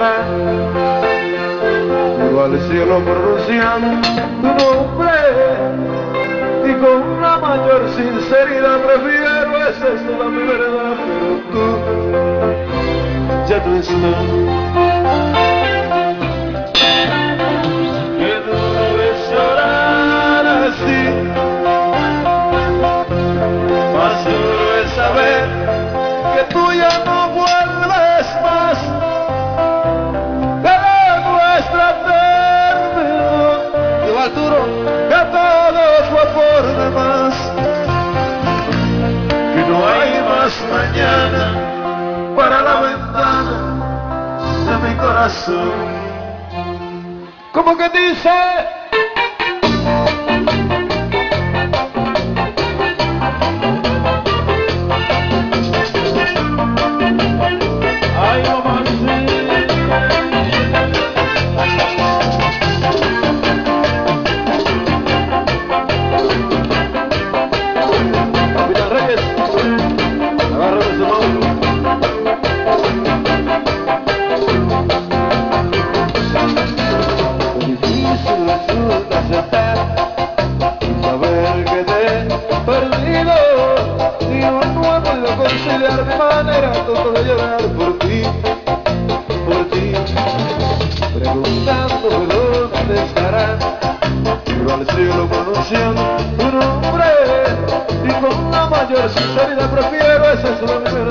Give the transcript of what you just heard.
estará. Llego al cielo pronunciando tu nombre y con una mayor sinceridad prefiero, esa es toda mi verdad, pero tú ya no estás. Que no debes llorar así, más duro es saber que tú ya no vuelves más. Que nuestra término, yo Arturo, que todo fue por demás, que no hay más mañana para la ventana de mi corazón. ¿Cómo que dice? Ay, mamacita. Capitán Reyes, agárrame ese mano. Difícil resulta aceptar y saber que te he perdido y no he podido conciliar mi manera tonta de llorar por ti, preguntándome dónde estarás. Llego al cielo pronunciando tu nombre y con la mayor sinceridad prefiero, esa es la